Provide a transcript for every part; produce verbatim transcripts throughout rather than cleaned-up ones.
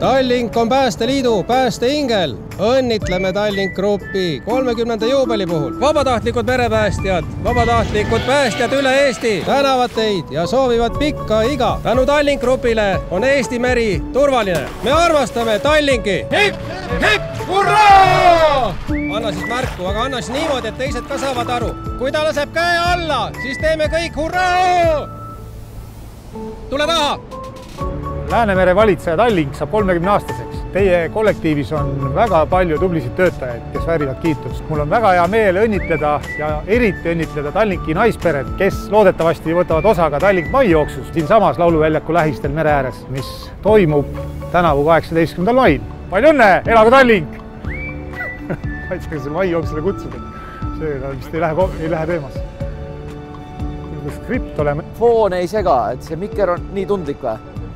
Tallink on Päästeliidu päästeingel. Õnnitleme Tallink Grupi kolmekümnenda juubeli puhul. Vabatahtlikud merepäästjad, vabatahtlikud päästjad üle Eesti tänavad teid ja soovivad pikka iga. Tänu Tallink Grupile on Eesti meri turvaline. Me armastame Tallinki. Hip, hip, hurraa! Anna siis märku, aga anna siis niimoodi, et teised ka saavad aru. Kui ta laseb käe alla, siis teeme kõik hurraa! Tule taha! Läänemere valitseja Tallink saab kolmekümne aastaseks. Teie kollektiivis on väga palju tublisid töötajaid, kes väärivad kiitust. Mul on väga hea meel õnnitleda ja eriti õnnitleda Tallinki naisperet, kes loodetavasti võtavad osa ka Tallink maijooksust siinsamas lauluväljaku lähistel mere ääres, mis toimub tänavu kaheksateistkümnendal mail. Palju õnne, elagu Tallink! Ma ei tea, kas maijooksule kutsuda. See vist ei lähe, ei lähe teemas. Skript oleme. Foon ei sega, et see mikker on nii tundlik või?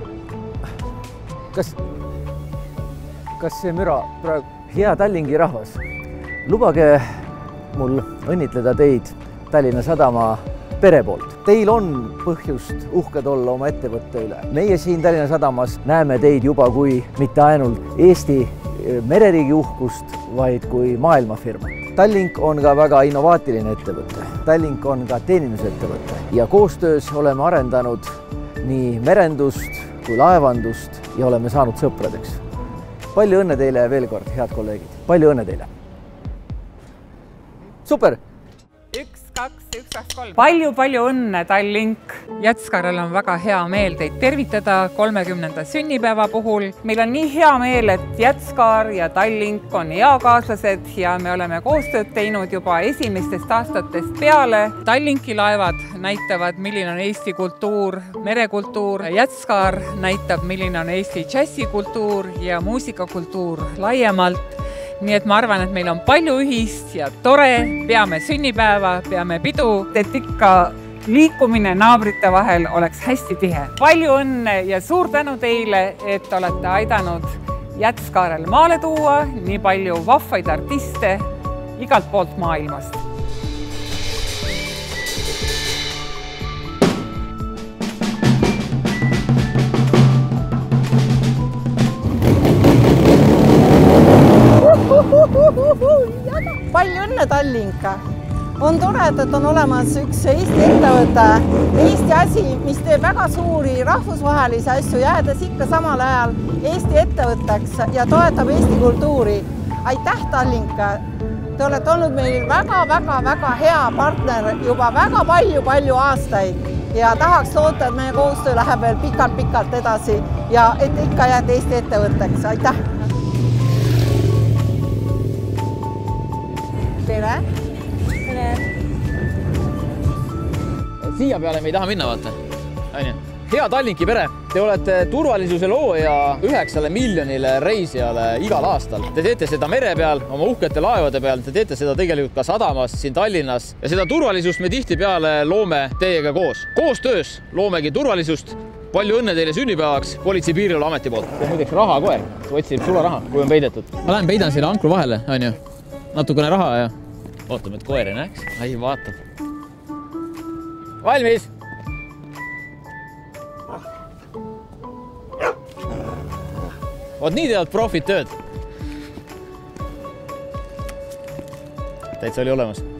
Kas, kas see müra praegu? Hea Tallingi rahvas, lubage mul õnnitleda teid Tallinna Sadama pere poolt. Teil on põhjust uhked olla oma ettevõtte üle. Meie siin Tallinna Sadamas näeme teid juba kui mitte ainult Eesti mereriigi uhkust, vaid kui maailmafirma. Tallink on ka väga innovaatiline ettevõte. Tallink on ka teenindusettevõte ja koostöös oleme arendanud nii merendust kui laevandust ja oleme saanud sõpradeks. Palju õnne teile veel kord, head kolleegid. Palju õnne teile. Super! üks, kaks, üks, kaks, kolm. Palju, palju õnne, Tallink. Jätskarel on väga hea meel teid tervitada kolmekümnenda sünnipäeva puhul. Meil on nii hea meel, et Jätskar ja Tallink on eakaaslased ja me oleme koostööd teinud juba esimestest aastatest peale. Tallinki laevad näitavad, milline on Eesti kultuur, merekultuur. Jätskar näitab, milline on Eesti džässikultuur ja muusikakultuur laiemalt. Nii et ma arvan, et meil on palju ühist ja tore, peame sünnipäeva, peame pidu, et ikka liikumine naabrite vahel oleks hästi tihe. Palju õnne ja suur tänu teile, et olete aidanud Jätskarel maale tuua nii palju vahvaid artiste igalt poolt maailmast. Palju õnne, Tallink! On tore, et on olemas üks Eesti ettevõte, Eesti asi, mis teeb väga suuri rahvusvahelisi asju, jäädes ikka samal ajal Eesti ettevõtteks ja toetab Eesti kultuuri. Aitäh, Tallink! Te olete olnud meil väga-väga-väga hea partner juba väga palju-palju aastaid ja tahaks loota, et meie koostöö läheb veel pikalt-pikalt edasi ja et ikka jääd Eesti ettevõtteks. Aitäh! Tere! Tere! Siia peale me ei taha minna, vaata. Hea Tallinki pere, te olete turvalisuse looja üheksale miljonile reisijale igal aastal. Te teete seda mere peal, oma uhkete laevade peal, te teete seda tegelikult ka sadamas siin Tallinnas ja seda turvalisust me tihtipeale loome teiega koos. Koostöös loomegi turvalisust. Palju õnne teile sünnipäevaks Politsei- ja Piirivalveameti poolt. See on muideks rahakoer, otsib sularaha, kui on peidetud. Ma lähen peidan selle ankru vahele, on ju. Natukene raha ja ootame, et koer ei näeks. Ai, vaatab. Valmis! Oot, nii teevad profid tööd. Täitsa oli olemas.